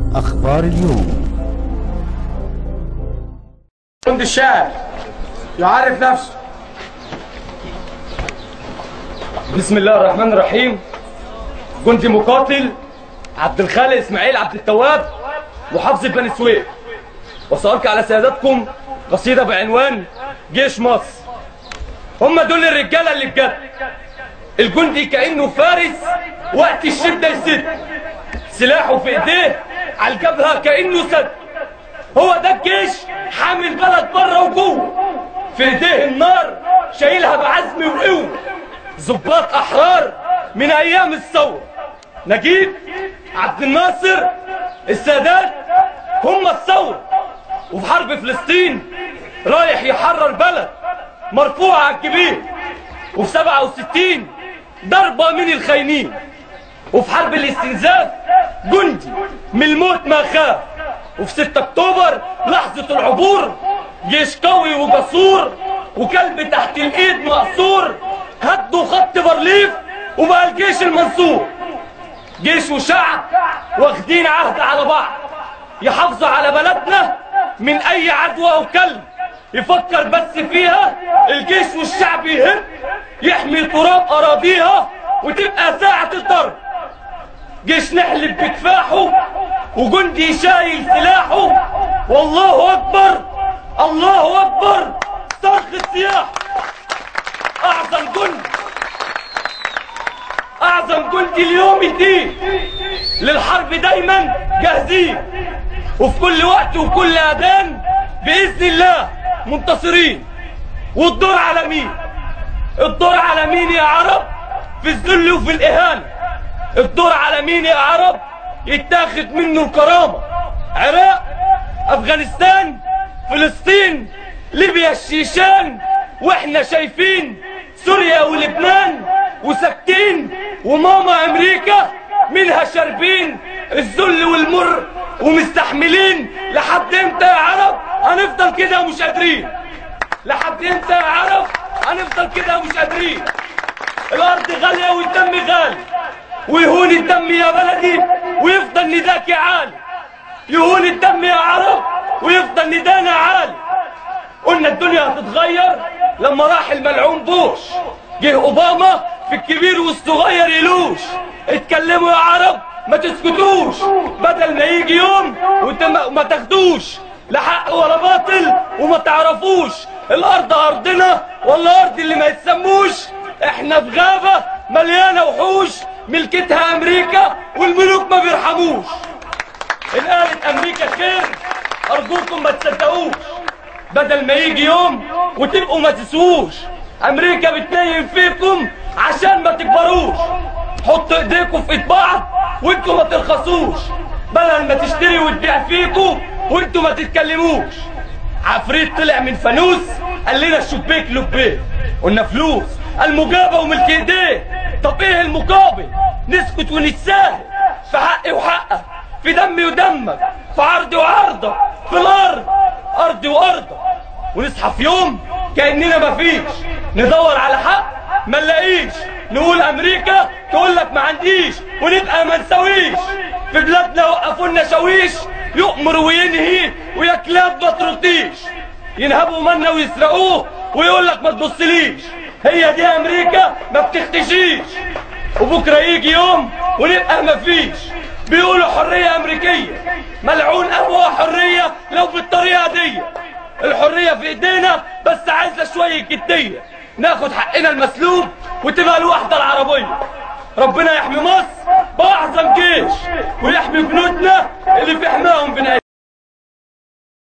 أخبار اليوم. جندي الشاعر يعرف نفسه. بسم الله الرحمن الرحيم. جندي مقاتل عبد الخالق اسماعيل عبد التواب، محافظة بني سويف، وسألقي على سيادتكم قصيدة بعنوان جيش مصر. هم دول الرجالة اللي بجد. الجندي كأنه فارس وقت الشدة يسد، سلاحه في ايديه على الجبهة كأنه سد. هو ده الجيش، حامي البلد بره وجوه، في ايديه النار شايلها بعزم وقوة. ضباط احرار من ايام الثورة، نجيب، عبد الناصر، السادات، هم الثورة. وفي حرب فلسطين رايح يحرر بلد مرفوعة على الكبير. وفي 67 ضربة من الخاينين. وفي حرب الاستنزاف جندي من الموت ما خاف. وفي 6 اكتوبر لحظة العبور جيش قوي وجسور، وكلب تحت الايد مقصور. هدوا خط بارليف وبقى الجيش المنصور. جيش وشعب واخدين عهد على بعض، يحافظوا على بلدنا من اي عدوى او كلب يفكر بس فيها. الجيش والشعب يهب، يحمي تراب اراضيها وتبقى ساعة الضرب. جيش نحلب بكفاحه وجندي شايل سلاحه. والله اكبر الله اكبر، صرخ السياح. اعظم جندي اليوم الدين. للحرب دايما جاهزين، وفي كل وقت وكل اذان باذن الله منتصرين. والدور على مين؟ الدور على مين يا عرب؟ في الذل وفي الاهانه. الدور على مين يا عرب؟ يتاخد منه الكرامه. عراق، افغانستان، فلسطين، ليبيا، الشيشان، واحنا شايفين سوريا ولبنان وساكتين. وماما امريكا منها شاربين الذل والمر ومستحملين. لحد امتى يا عرب هنفضل كده ومش قادرين؟ لحد امتى يا عرب هنفضل كده ومش قادرين؟ الارض غاليه والدم غالي، ويهون الدم يا بلدي ويفضل نداك عالي. يهون الدم يا عرب ويفضل ندانا عالي. قلنا الدنيا هتتغير لما راح الملعون بوش. جه اوباما في الكبير والصغير يلوش. اتكلموا يا عرب ما تسكتوش، بدل ما يجي يوم وانت ما تاخدوش لا حق ولا باطل وما تعرفوش الارض ارضنا ولا ارض اللي ما يتسموش. احنا في غابه مليانه وحوش ملكتها امريكا والملوك ما بيرحموش. ان قالت امريكا خير ارجوكم ما تصدقوش، بدل ما يجي يوم وتبقوا ما تسووش. امريكا بتنيم فيكم عشان ما تكبروش. حطوا ايديكم في ايد بعض وانتوا ما ترخصوش، بدل ما تشتري وتبيع فيكم وانتوا ما تتكلموش. عفريت طلع من فانوس قال لنا الشبيك لبيك، قلنا فلوس المجابه وملك ايديه. طب ايه المقابل؟ نسكت ونتساهل في حقي وحقك، في دمي ودمك، في عرضي وعرضك، في الارض ارضي وارضك. ونصحى في يوم كاننا مفيش، ندور على حق ما نلاقيش، نقول امريكا تقول لك ما عنديش، ونبقى ما نسويش. في بلادنا وقفولنا شاويش، يؤمر وينهي ويا كلاب ما ترديش. ينهبوا منا ويسرقوه ويقول لك ما تبصليش. هي دي امريكا ما بتختشيش. وبكره يجي يوم ونبقى ما فيش. بيقولوا حريه امريكيه، ملعون قهوه حريه لو بالطريقه دي. الحريه في ايدينا بس عايزه شويه جديه، ناخد حقنا المسلوب وتبقى الوحده العربيه. ربنا يحمي مصر باعظم جيش، ويحمي جنودنا اللي في حمايه